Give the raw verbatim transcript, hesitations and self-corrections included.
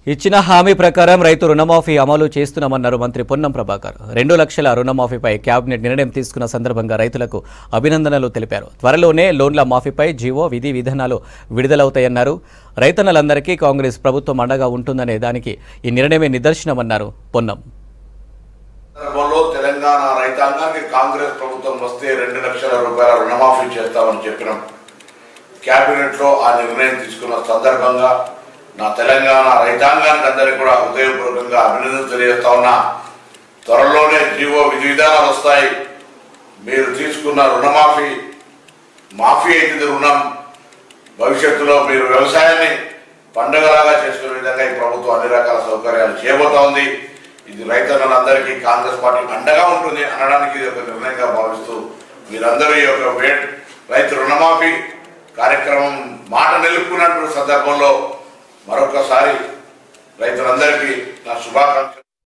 ఇచ్చిన హామీ ప్రకారం రైతు రుణమాఫీ అమలు చేస్తున్నామన్నారు మంత్రి పొన్నం ప్రభాకర్. రెండు లక్షల రుణమాఫీపై కేబినెట్ నిర్ణయం తీసుకున్న సందర్భంగా రైతులకు అభినందనలు తెలిపారు. త్వరలోనే లోన్ల మాఫీపై జీవో విధి విధానాలు విడుదలవుతాయన్నారు. రైతన్నలందరికీ కాంగ్రెస్ ప్రభుత్వం అండగా ఉంటుందనే దానికి ఈ నిర్ణయమే నిదర్శనమన్నారు పొన్నం. తెలంగాణ రైతాంగానికి కాంగ్రెస్ ప్రభుత్వం వస్తే రెండు లక్షల రూపాయల రుణమాఫీ చేస్తామని చెప్పినాం. కేబినెట్ లో ఆ నిర్ణయం తీసుకున్న సందర్భంగా నా తెలంగాణ రైతాంగానికి అందరికీ కూడా హృదయపూర్వకంగా అభినందనలు తెలియజేస్తా ఉన్నా. త్వరలోనే జీవో విధి విధానాలు వస్తాయి. మీరు తీసుకున్న రుణమాఫీ మాఫీ అయితే రుణం భవిష్యత్తులో మీరు వ్యవసాయాన్ని పండుగలాగా చేసుకునే విధంగా ఈ ప్రభుత్వం అన్ని రకాల సౌకర్యాలు చేయబోతా ఉంది. ఇది రైతన్నలందరికీ కాంగ్రెస్ పార్టీ అండగా ఉంటుంది అనడానికి ఇది ఒక నిర్ణయంగా భావిస్తూ మీరందరూ ఈ యొక్క రైతు రుణమాఫీ కార్యక్రమం మాట నిలుపుకున్నటువంటి సందర్భంలో మరొకసారి రైతులందరికీ నా శుభాకాంక్షలు.